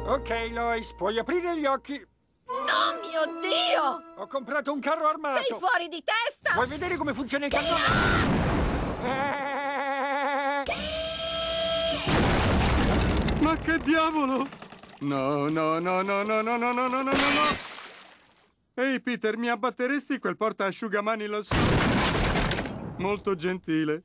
Ok, Lois, puoi aprire gli occhi. Oh mio Dio! Ho comprato un carro armato. Sei fuori di testa! Vuoi vedere come funziona il cannone? Ma che diavolo? No, no, no, no, no, no, no, no, no, no, no, no! Ehi, Peter, mi abbatteresti quel portaasciugamani lassù? Molto gentile.